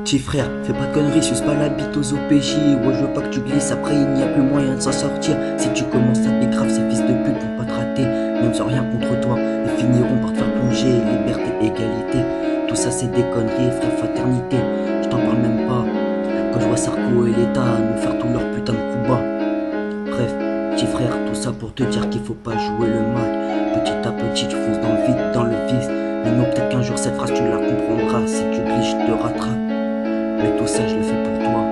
Petit frère, fais pas de conneries, suce pas la bite aux OPJ. Ouais, je veux pas que tu glisses, après il n'y a plus moyen de s'en sortir. Si tu commences à te grave, ces fils de pute vont pas te rater, même sans rien contre toi. Ils finiront par te faire plonger, liberté, égalité. Tout ça c'est des conneries, frère, fraternité. Je t'en parle même pas. Quand je vois Sarko et l'État nous faire tout leur putain de coups bas. Bref, petit frère, tout ça pour te dire qu'il faut pas jouer le mal. Petit à petit, tu fonces dans le vide, dans le vice. Mais non, peut-être qu'un jour cette phrase tu la comprendras. Si tu glisses, je te rattrape. Mais tout ça, je le fais pour toi.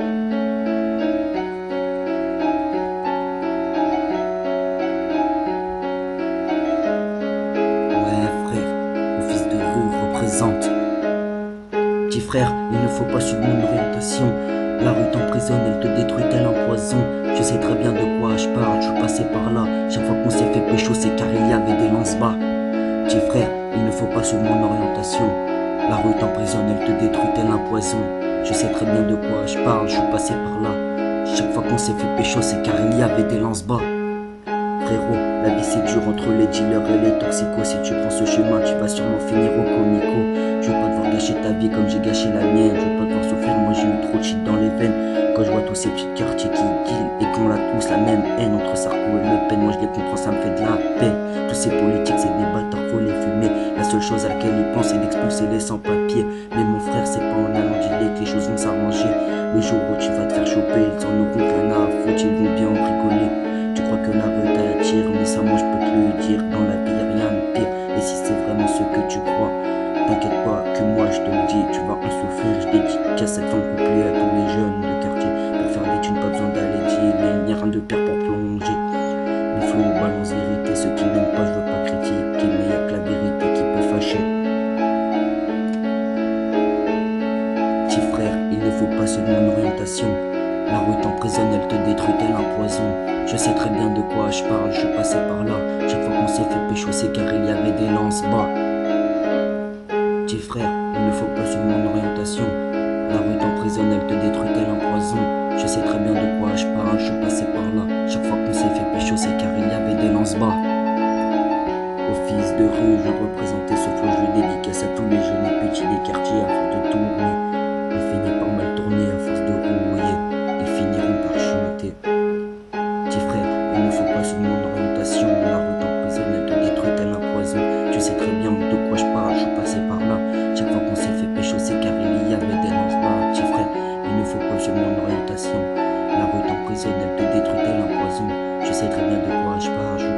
Ouais, frère, mon fils de rue représente. Petit frère, il ne faut pas suivre mon orientation. La rue t'emprisonne, elle te détruit tel un poison. Je sais très bien de quoi je parle, je suis passé par là. Chaque fois qu'on s'est fait pécho, c'est car il y avait des lance-bas. Petit frère, il ne faut pas suivre mon orientation. La rue t'emprisonne, elle te détruit tel un poison. Je sais très bien de quoi je parle, je suis passé par là. Chaque fois qu'on s'est fait pécho, c'est car il y avait des lance-bas. Frérot, la vie c'est dur entre les dealers et les toxicos. Si tu prends ce chemin, tu vas sûrement finir au comico. Je veux pas devoir gâcher ta vie comme j'ai gâché la mienne. Je veux pas devoir souffrir, moi j'ai eu trop de shit dans les veines. Quand je vois tous ces petits quartiers qui deal et qu'on a tous la même haine entre Sarko et Le Pen, moi je les comprends, ça me fait de la peine. Tous ces politiques, c'est des bâtards, faut les fumer. La seule chose à laquelle ils pensent, c'est d'expulser les sans-papiers. Mais mon frère, c'est pas en allant dealer que les choses vont s'arranger. Le jour où tu vas te faire choper, ils en auront plein à foutre, ils vont bien en rigoler. Tu crois que la rue t'attire, mais ça moi je peux te le dire. Dans la vie y'a rien de pire, et si c'est vraiment ce que tu crois, t'inquiète pas que moi je te le dis, tu vas en souffrir. Je dédicace cette fin couplée à tous les jeunes de quartier. Pour faire des thunes, pas besoin d'aller dealer, il n'y a rien de pire pour plonger. Le flow balance vérité, ceux qui n'aiment pas je veux pas critiquer, mais y'a que la vérité qui peut fâcher. Petit frère, il ne faut pas suivre mon orientation. La rue t'emprisonne, elle te détruit tel un poison. Je sais très bien de quoi je parle, je suis passé par là. Chaque fois qu'on s'est fait pécho, c'est car il y avait des lance-bas. Petit frère, il ne faut pas suivre mon orientation. La rue t'emprisonne, elle te détruit tel un poison. Je sais très bien de quoi je parle, je suis passé par là. Chaque fois qu'on s'est fait pécho, c'est car il y avait des lance-bas. Au fils de rue, je représentais ce flow, je le dédicace à tous les jeunes et petits des quartiers à force de tourner. On finit par mal tourner à force de rouiller. Ils finiront par chuter. Petit frère, il ne faut pas suivre mon orientation. La rue t'emprisonne, elle te détruit tel un poison. Tu sais très bien de quoi je parle, je suis passé par là. Chaque fois qu'on s'est fait pécho, c'est car il y avait des lance-bas. Petit frère, il ne faut pas suivre mon orientation. La rue t'emprisonne, elle te détruit tel un poison. Je sais très bien de quoi je parle.